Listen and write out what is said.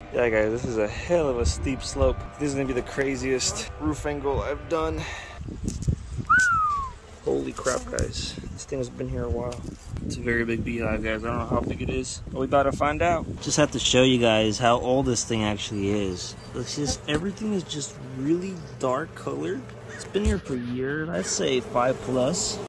Yeah, guys, this is a hell of a steep slope. This is gonna be the craziest roof angle I've done. Holy crap, guys. This thing has been here a while. It's a very big beehive, guys. I don't know how big it is, but we about to find out. Just have to show you guys how old this thing actually is. It's just, everything is just really dark colored. It's been here for years, I'd say 5+.